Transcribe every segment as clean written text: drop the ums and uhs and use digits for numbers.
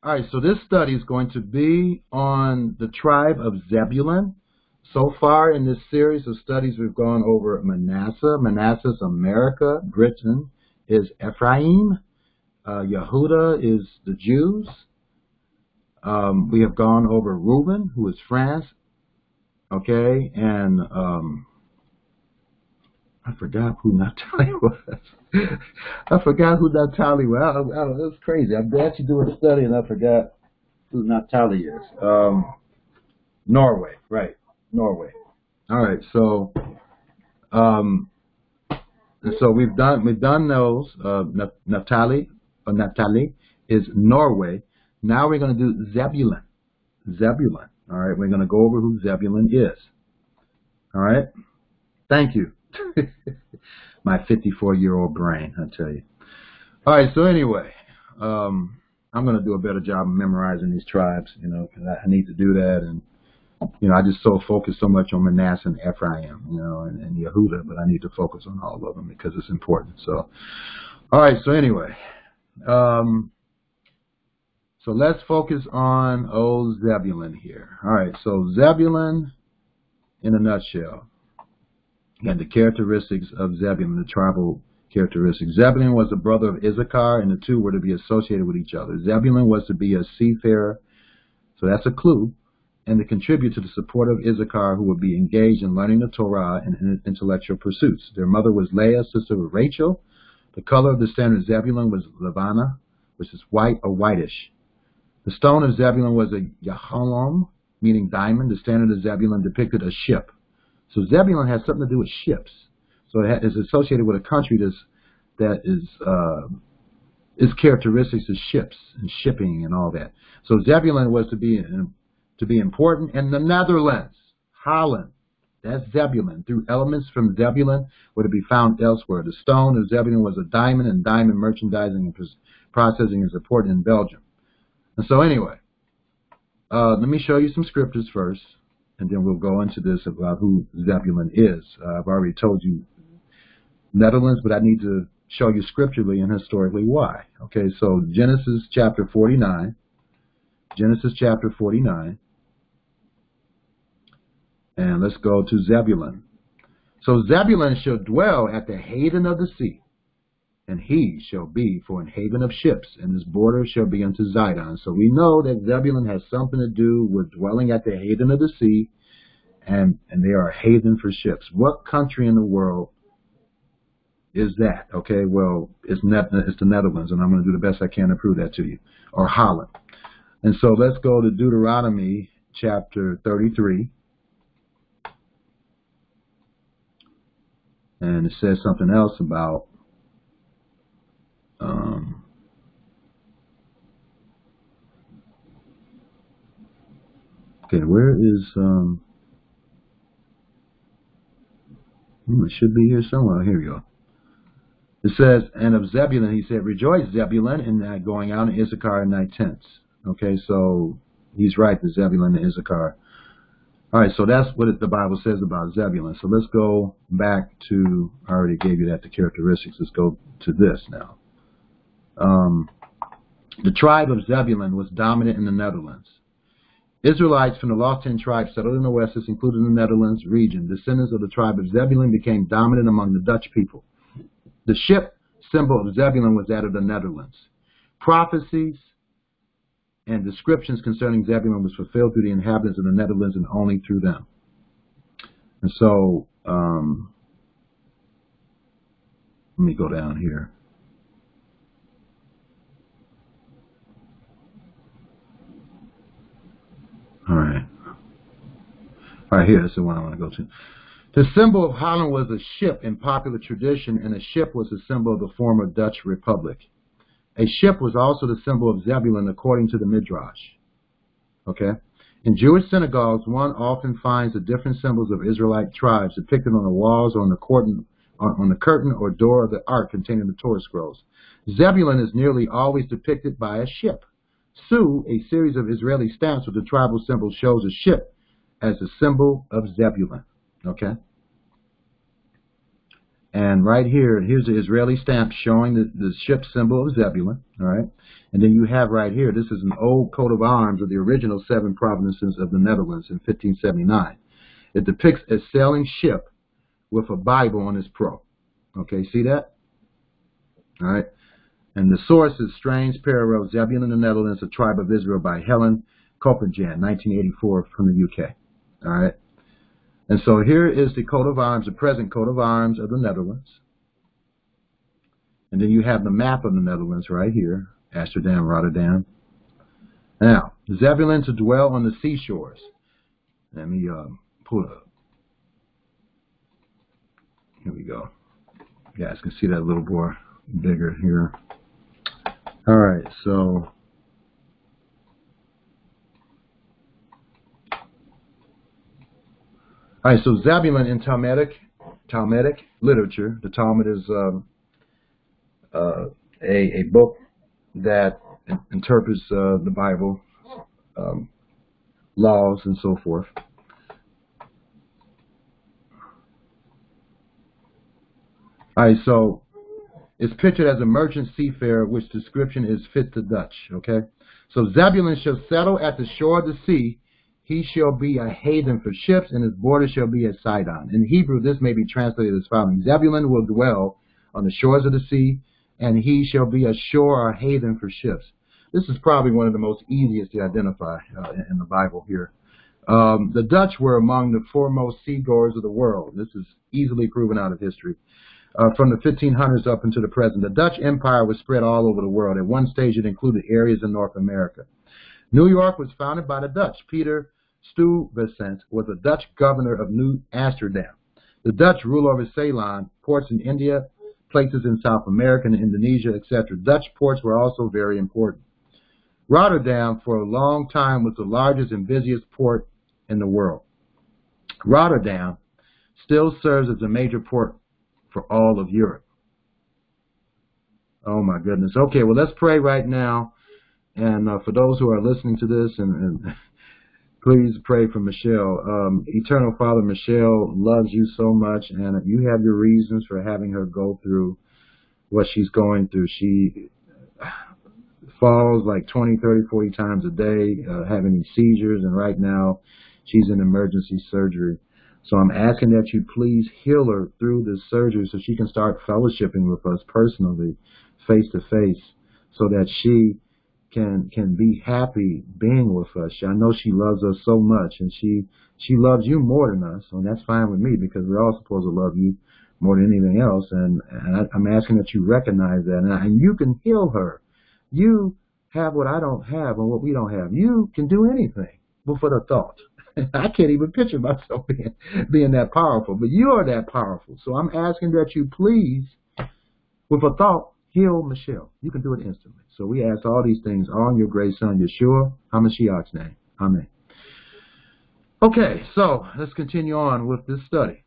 All right, so this study is going to be on the tribe of Zebulun. So far in this series of studies, we've gone over Manasseh. Manasseh's America. Britain is Ephraim. Yehuda is the Jews. We have gone over Reuben, who is France. Okay, and I forgot who Naphtali was. I forgot who Naphtali was. That's crazy. I'm actually doing a study and I forgot who Naphtali is. Norway, right? Norway. All right. So, so we've done those. Naphtali is Norway. Now we're going to do Zebulun. Zebulun. All right. We're going to go over who Zebulun is. All right. Thank you. My 54-year-old brain, I tell you. All right, so anyway, I'm going to do a better job of memorizing these tribes, because I need to do that. And, I just focus so much on Manasseh and Ephraim, and Yehuda, but I need to focus on all of them because it's important. So, all right, so anyway, so let's focus on old Zebulun here. All right, so Zebulun in a nutshell. And the characteristics of Zebulun, the tribal characteristics. Zebulun was the brother of Issachar, and the two were to be associated with each other. Zebulun was to be a seafarer, so that's a clue, and to contribute to the support of Issachar, who would be engaged in learning the Torah and intellectual pursuits. Their mother was Leah, sister of Rachel. The color of the standard of Zebulun was Levana, which is white or whitish. The stone of Zebulun was a yahalom, meaning diamond. The standard of Zebulun depicted a ship. So Zebulun has something to do with ships. So it is associated with a country that is characteristics of ships and shipping and all that. So Zebulun was to be important. And the Netherlands, Holland, that's Zebulun. Through elements from Zebulun were to be found elsewhere. The stone of Zebulun was a diamond, and diamond merchandising and processing is important in Belgium. And so anyway, let me show you some scriptures first. And then we'll go into this about who Zebulun is. I've already told you Netherlands, but I need to show you scripturally and historically why. Okay, so Genesis chapter 49. Genesis chapter 49. And let's go to Zebulun. So Zebulun shall dwell at the haven of the sea, and he shall be for an haven of ships, and his border shall be unto Zidon. So we know that Zebulun has something to do with dwelling at the haven of the sea, and they are a haven for ships. What country in the world is that? Okay, well, it's the Netherlands, and I'm going to do the best I can to prove that to you, or Holland. And so let's go to Deuteronomy chapter 33. And it says something else about okay, where is it should be here somewhere. Here we go. It says, and of Zebulun he said, rejoice, Zebulun, in thy going out, and Issachar in thy tents. Okay, so he's right, the Zebulun and Issachar. All right, so that's what the Bible says about Zebulun. So let's go back to, I already gave you that, the characteristics. Let's go to this now. The tribe of Zebulun was dominant in the Netherlands. Israelites from the lost 10 tribes settled in the west, this included the Netherlands region. Descendants of the tribe of Zebulun became dominant among the Dutch people. The ship symbol of Zebulun was that of the Netherlands. Prophecies and descriptions concerning Zebulun was fulfilled through the inhabitants of the Netherlands and only through them. And so, let me go down here. All right, here's the one I want to go to. The symbol of Holland was a ship in popular tradition, and a ship was the symbol of the former Dutch Republic. A ship was also the symbol of Zebulun, according to the Midrash. Okay? In Jewish synagogues, one often finds the different symbols of Israelite tribes depicted on the walls or on the curtain or door of the ark containing the Torah scrolls. Zebulun is nearly always depicted by a ship. Su, a series of Israeli stamps with the tribal symbol, shows a ship as a symbol of Zebulun. Okay? And right here, here's the Israeli stamp showing the ship symbol of Zebulun, all right? And then you have right here, this is an old coat of arms of the original 7 provinces of the Netherlands in 1579. It depicts a sailing ship with a Bible on its prow. Okay, see that? All right. And the source is Strange Parallel, Zebulun, the Netherlands, a Tribe of Israel by Holland, 1984 from the UK. All right. And so here is the coat of arms, the present coat of arms of the Netherlands. And then you have the map of the Netherlands right here, Amsterdam, Rotterdam. Now, Zebulun to dwell on the seashores. Let me pull it up. Here we go. You guys can see that a little more bigger here. All right, so Zebulun in Talmudic literature. The Talmud is a book that interprets the Bible, laws, and so forth. All right, so it's pictured as a merchant seafarer, which description is fit to Dutch, okay? So Zebulun shall settle at the shore of the sea. He shall be a haven for ships, and his border shall be at Sidon. In Hebrew, this may be translated as following. Zebulun will dwell on the shores of the sea, and he shall be a shore or haven for ships. This is probably one of the most easiest to identify in the Bible here. The Dutch were among the foremost seagoers of the world. This is easily proven out of history. From the 1500s up into the present, the Dutch Empire was spread all over the world. At one stage, it included areas in North America. New York was founded by the Dutch. Peter Stuyvesant was a Dutch governor of New Amsterdam. The Dutch rule over Ceylon, ports in India, places in South America and Indonesia, etc. Dutch ports were also very important. Rotterdam, for a long time, was the largest and busiest port in the world. Rotterdam still serves as a major port for all of Europe. Oh my goodness. Okay, well, let's pray right now. And for those who are listening to this, and please pray for Michelle. Eternal Father, Michelle loves you so much, and you have your reasons for having her go through what she's going through. She falls like 20, 30, 40 times a day, having these seizures, and right now she's in emergency surgery. So I'm asking that you please heal her through this surgery so she can start fellowshipping with us personally, face to face, so that she can be happy being with us. I know she loves us so much, and she loves you more than us, and that's fine with me because we're all supposed to love you more than anything else. And I'm asking that you recognize that, and you can heal her. You have what I don't have and what we don't have. You can do anything with a thought. I can't even picture myself being that powerful, but you are that powerful. So I'm asking that you please, with a thought, heal Michelle. You can do it instantly. So we ask all these things all in your great Son, Yeshua HaMashiach's name. Amen. Okay, so let's continue on with this study.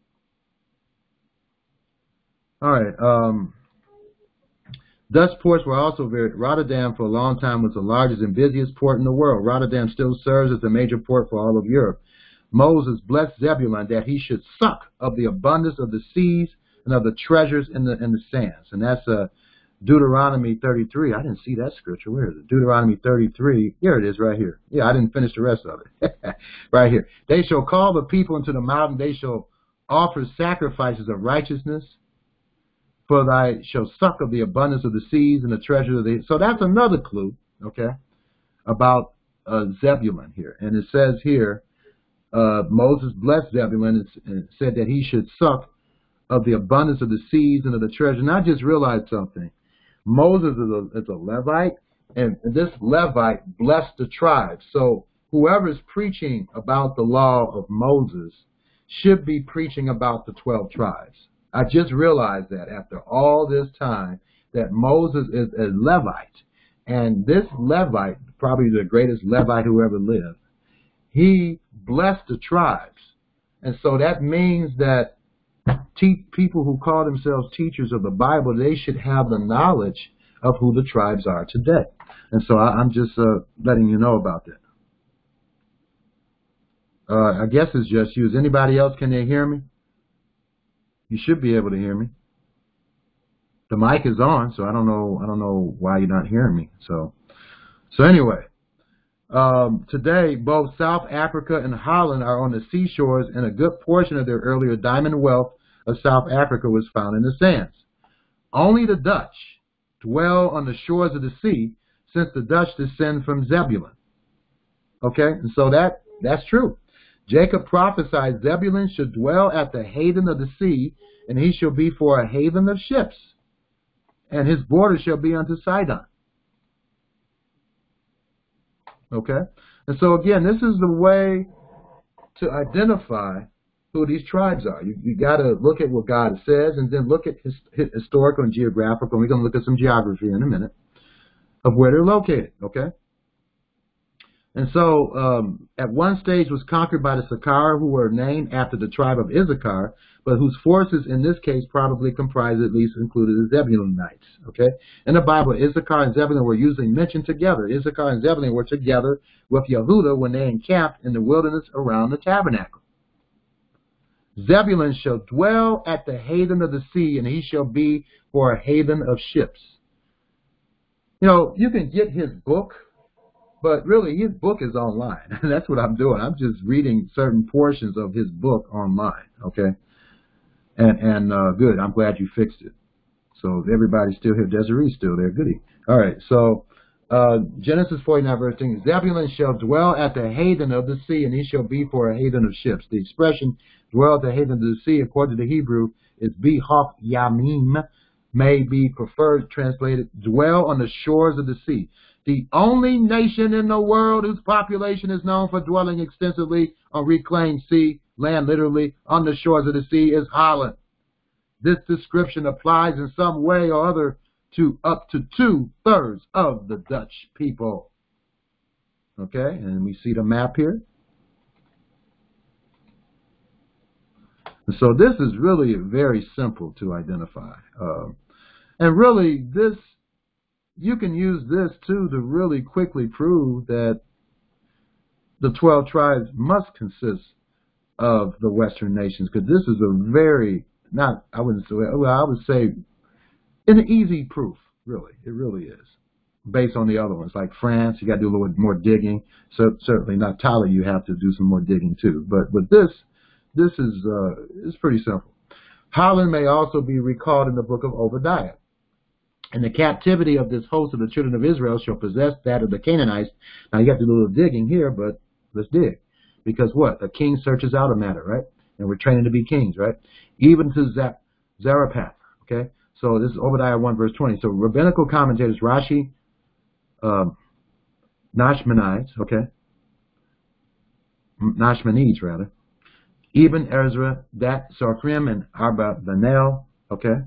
All right. Dutch ports were also very. Rotterdam for a long time was the largest and busiest port in the world. Rotterdam still serves as a major port for all of Europe. Moses blessed Zebulun that he should suck of the abundance of the seas and of the treasures in the sands. And that's Deuteronomy 33. I didn't see that scripture. Where is it? Deuteronomy 33. Here it is right here. Yeah, I didn't finish the rest of it. Right here. They shall call the people into the mountain. They shall offer sacrifices of righteousness. For thy shall suck of the abundance of the seas and the treasure of the... So that's another clue, okay, about Zebulun here. And it says here, Moses blessed Zebulun and said that he should suck of the abundance of the seas and of the treasure. And I just realized something. Moses is a Levite, and this Levite blessed the tribe. So whoever is preaching about the law of Moses should be preaching about the 12 tribes. I just realized that after all this time that Moses is a Levite. And this Levite, probably the greatest Levite who ever lived, he blessed the tribes. And so that means that people who call themselves teachers of the Bible, they should have the knowledge of who the tribes are today. And so I'm just letting you know about that. I guess it's just you. Is anybody else? Can they hear me? You should be able to hear me. The mic is on, so I don't know why you're not hearing me. So anyway, today both South Africa and Holland are on the seashores, and a good portion of their earlier diamond wealth of South Africa was found in the sands. Only the Dutch dwell on the shores of the sea, since the Dutch descend from Zebulun. Okay, and so that's true. Jacob prophesied Zebulun should dwell at the haven of the sea, and he shall be for a haven of ships, and his border shall be unto Sidon. Okay, and so again, this is the way to identify who these tribes are. You got to look at what God says, and then look at historical and geographical. And we're going to look at some geography in a minute of where they're located. Okay. And so at one stage was conquered by the Sakar, who were named after the tribe of Issachar, but whose forces in this case probably comprised, at least included, the Zebulunites. Okay. In the Bible, Issachar and Zebulun were usually mentioned together. Issachar and Zebulun were together with Yehuda when they encamped in the wilderness around the tabernacle. Zebulun shall dwell at the haven of the sea, and he shall be for a haven of ships. You know, you can get his book, but really his book is online. That's what I'm doing. I'm just reading certain portions of his book online, okay? And good, I'm glad you fixed it. So everybody's still here. Desiree's still there. Goody. All right, so Genesis 49, verse 10, Zebulun shall dwell at the haven of the sea, and he shall be for a haven of ships. The expression dwell at the haven of the sea, according to the Hebrew, is bihof yamim, may be preferred translated, dwell on the shores of the sea. The only nation in the world whose population is known for dwelling extensively on reclaimed sea, land literally, on the shores of the sea, is Holland. This description applies in some way or other to up to 2/3 of the Dutch people. Okay, and we see the map here. And so this is really very simple to identify. And really, you can use this too to really quickly prove that the 12 tribes must consist of the Western nations, because this is a very, I would say an easy proof, really. It really is, based on the other ones. Like France, you got to do a little bit more digging. So certainly Naphtali, you have to do some more digging too. But with this is pretty simple. Holland may also be recalled in the book of Obadiah. And the captivity of this host of the children of Israel shall possess that of the Canaanites. Now, you got to do a little digging here, but let's dig. Because what? A king searches out a matter, right? And we're training to be kings, right? Even to Zarephath, okay? So this is Obadiah 1, verse 20. So rabbinical commentators, Rashi, Nachmanides, okay? Nachmanides, rather. Ibn Ezra, Dat Sarfrim, and Arba Banel, okay?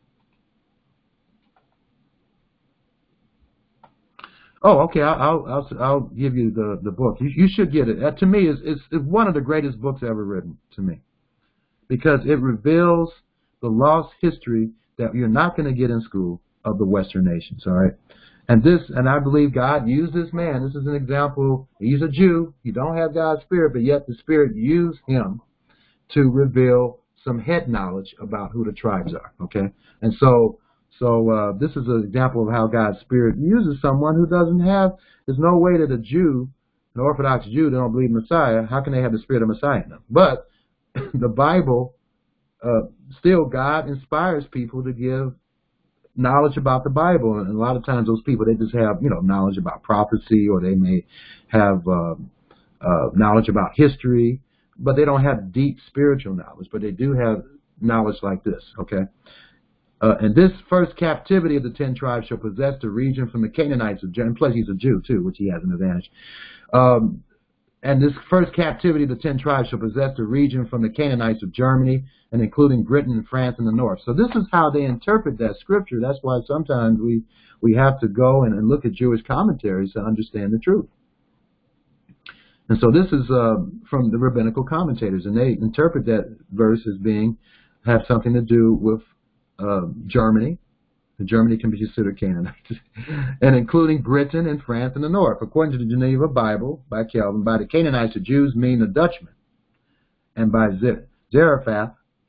Oh, okay. I'll give you the book. You should get it. To me, it's one of the greatest books ever written. To me, because it reveals the lost history that you're not going to get in school of the Western nations. All right, and I believe God used this man. This is an example. He's a Jew. He don't have God's spirit, but yet the Spirit used him to reveal some head knowledge about who the tribes are. Okay, and so this is an example of how God's Spirit uses someone who doesn't have, there's no way that a Jew, an Orthodox Jew, they don't believe Messiah, how can they have the Spirit of Messiah in them? But the Bible, still God inspires people to give knowledge about the Bible. And a lot of times those people, they just have, knowledge about prophecy, or they may have knowledge about history, but they don't have deep spiritual knowledge. But they do have knowledge like this, okay? And this first captivity of the 10 tribes shall possess the region from the Canaanites of Germany. Plus, he's a Jew, too, which he has an advantage. And this first captivity of the 10 tribes shall possess the region from the Canaanites of Germany, and including Britain and France in the north. So this is how they interpret that scripture. That's why sometimes we have to go and look at Jewish commentaries to understand the truth. And so this is from the rabbinical commentators, and they interpret that verse as have something to do with Germany. Germany can be considered Canaanites, and including Britain and France in the north. According to the Geneva Bible by Calvin, by the Canaanites, the Jews mean the Dutchmen, and by Zarephath,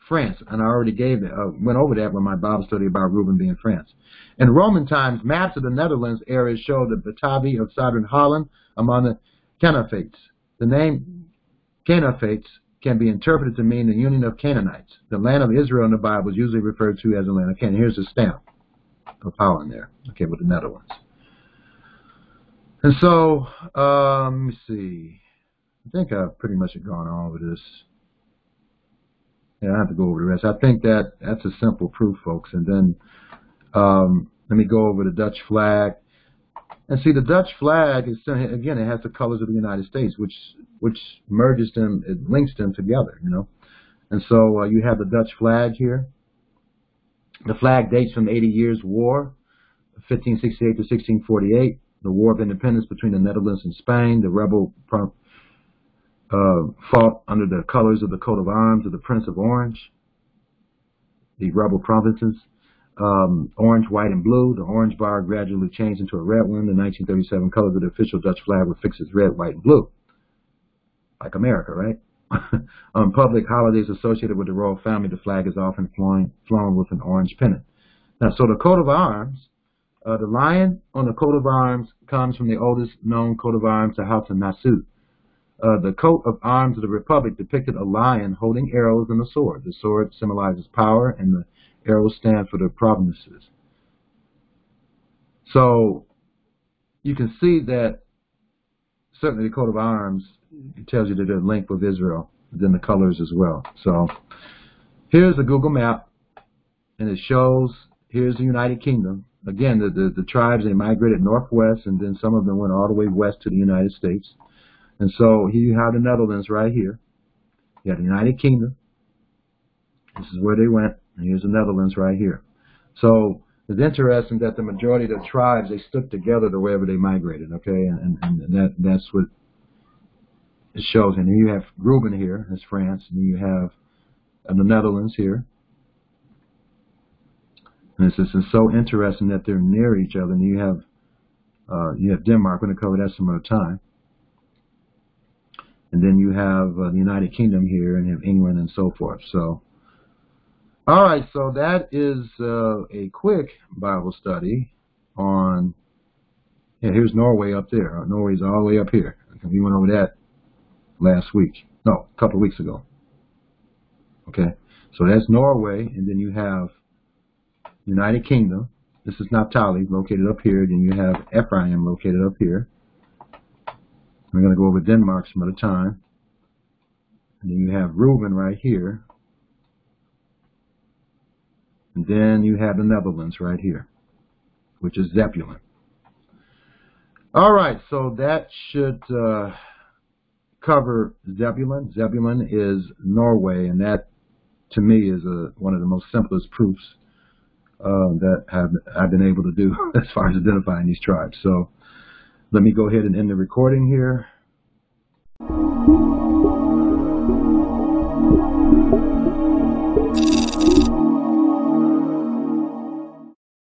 France, and I already went over that with my Bible study about Reuben being France. In Roman times, maps of the Netherlands area show the Batavi of southern Holland among the Canaanites. The name Canaanites can be interpreted to mean the union of Canaanites. The land of Israel in the Bible is usually referred to as the land of Canaan. Here's the stamp of Holland there, okay, with the Netherlands. And so, let me see. I think I've pretty much gone over this. Yeah, I have to go over the rest. I think that's a simple proof, folks. And then let me go over the Dutch flag. And see, the Dutch flag is, again, it has the colors of the United States, which merges them, it links them together, you know. And so you have the Dutch flag here. The flag dates from the 80 Years' War, 1568 to 1648, the War of Independence between the Netherlands and Spain. The rebel fought under the colors of the coat of arms of the Prince of Orange, the rebel provinces. Orange, white, and blue. The orange bar gradually changed into a red one. The 1937 colors of the official Dutch flag were fixed as red, white, and blue. Like America, right? On public holidays associated with the royal family, the flag is often flown with an orange pennant. Now, so the coat of arms, the lion on the coat of arms comes from the oldest known coat of arms, the House of Nassau. The coat of arms of the Republic depicted a lion holding arrows and a sword. The sword symbolizes power, and the arrows stand for the provinces. So you can see that certainly the coat of arms, it tells you that they're linked with Israel, then the colors as well. So here's a Google map, and it shows, here's the United Kingdom. Again, the tribes, they migrated northwest, and then some of them went all the way west to the United States. And so here you have the Netherlands right here. You have the United Kingdom. This is where they went. And here's the Netherlands right here. So it's interesting that the majority of the tribes, they stuck together to wherever they migrated, okay? And that's what it shows. And you have Reuben here, that's France. And you have the Netherlands here. And it's just so interesting that they're near each other. And you have Denmark. We're going to cover that some other time. And then you have the United Kingdom here, and you have England and so forth. So, all right, so that is a quick Bible study on, yeah, here's Norway up there. Norway's all the way up here. We went over that last week. No, a couple of weeks ago. Okay, so that's Norway, and then you have United Kingdom. This is Naphtali, located up here. Then you have Ephraim, located up here. We're going to go over Denmark some other time. And then you have Reuben right here. And then you have the Netherlands right here, which is Zebulun. All right, so that should cover Zebulun. Zebulun is Norway, and that, to me, is one of the most simplest proofs that I've been able to do as far as identifying these tribes. So let me go ahead and end the recording here.